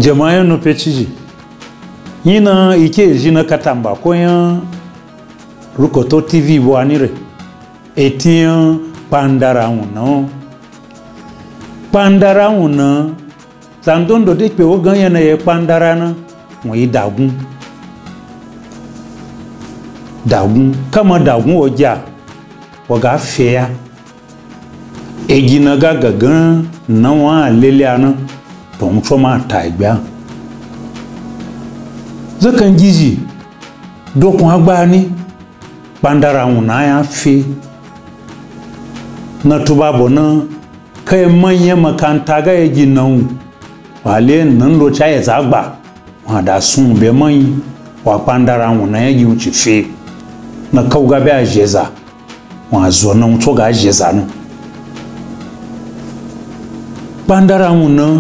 jama'a no pechiji yina ike jina katamba koyan Rukoto TV bo anire etiyan pandara una zandondo de pe o ganyan na ye pandara na won yi dagun kama dagun oja waga feya ejina gaga gan na wa lele ana to nso ma ta igba zakan jiji dokun agba ni pandara una ya fe na tuba bona kai manya makanta ga yaji nan wale nan lo cha ya zagba wa da sun be mai wa pandara una yaji uchi fe na kauga be ajeza wa zo nan to ga ajeza no pandara una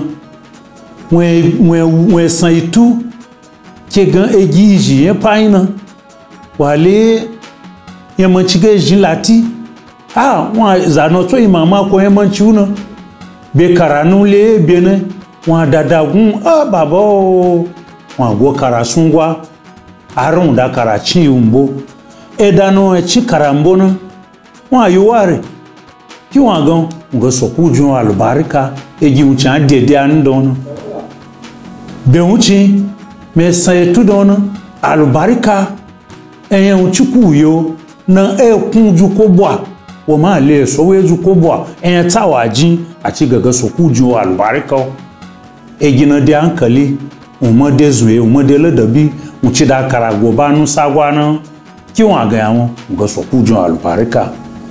we san itu ke gan ejiji yen paina wale yamanci jin lati wa zano to imama ko yamanci una be karanu le bene wa dadagun baba wa go karasungwa arun da karachi umbo edano chi karambona wa yuware ki wa gan ngo sokuju alubarika eji ucha dede andon be uchi me sai tu don alubarika eyan uchuku yo na kunju ko bwa wo ma le so weju ko bwa en tawaji ati gaga sokuju albarika egina de ankali umode zuwe umode ladabi uchi da karago banu sagwana ki won ga yawon ga sokuju albarika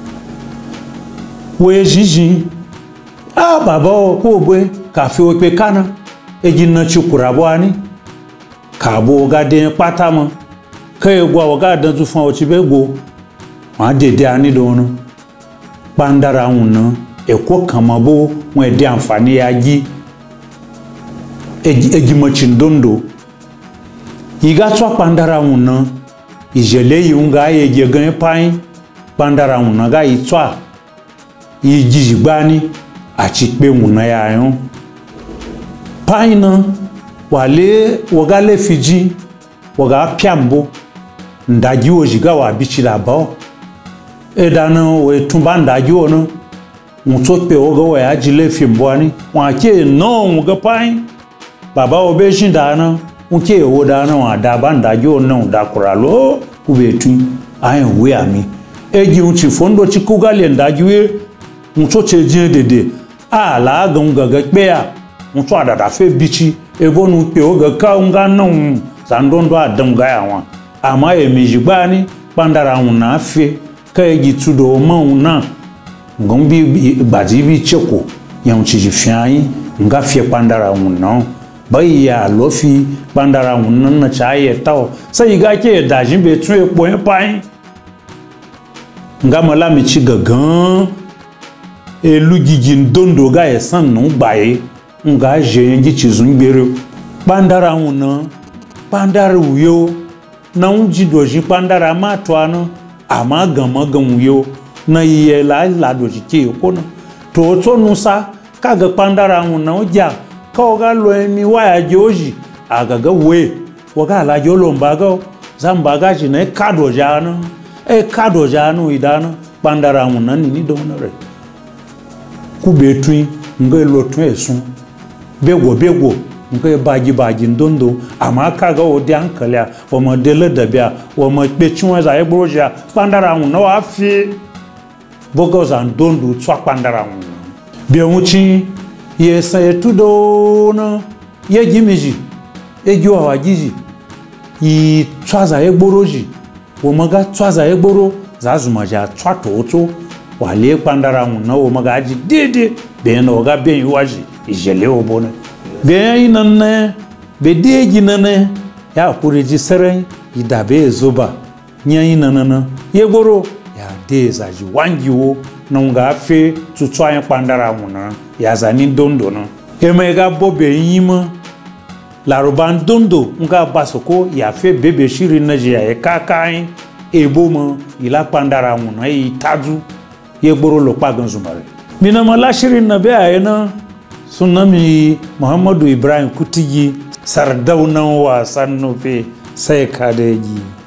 we jiji baba ko gbe kafe o pe kana egina chukura bwani kabo ga de patamo kai gwa waga dan zu fun o ti be go wa dede ani dono pandara una eko kamabo won de anfani yaji ejimo chindondo iga twa pandara una ijele yunga yeje gan pain pandara una ga itwa ijigbani ati pe una ya yon paina wale waga le fiji waga piambo ndaji ojiga wa bichila ba edana we tumba ndaji ono mutsope ogo we ajile fimbwani wake no muga pai baba obejin dana unke o dana wa da bandaji ono da kuralo ubetu ayin we ami eji unchi fondo chikugale ndaji we mutsoche jin dede ala gaga peya mutso adada fe bichi ebonu pe oga ka unga no zandondo adanga yawan ama emijigbani pandara una fe kaji tudo mauna ngombi bajibi cheko yan chiji fiai nga fe pandara una baya lofi pandara una na chaye taw sai ga ke dajin be tun epo en pai nga mala mi chi gagan elu gigin dondo ga esan no gbaye nga je ngi chizun gbere pandara una pandara uyo na unjidoji pandara matwano ama gamagan yo na iye la doji ke kono to nusa kaga pandara una oja ka oga lo emi waya joji agaga we waga la jolo mbaga zambaga ji na kado jano idana pandara una ni donore kubetui ngelo tun esun bego nke baji ndondo ama kaga odi ankalya o modele dabia o mo pechun za ebroja pandara hun no afi bogos and ndondo twa pandara hun bi onchi ye sa etudo no ye jimiji ejo awajiji i twa za egboroji o maga twa za egboro za zumaja twa toto wale pandara hun no o maga ji dede be no ga be yuwaji ijele obone be nanne be deji nane ya kuriji sere idabe zoba nyan nanana yegoro ya deza ji wangiwo nunga fe tutwa pandara muna ya zani dondo no emega bobe yima la roban dondo nga basoko ya fe bebe shiri naji ya kakai eboma ila pandara muna itaju yegoro lo pagan zumare mina mala shiri na be ayena sunami Muhammadu Ibrahim Kutigi sardaunan wasan nufe sai kadeji.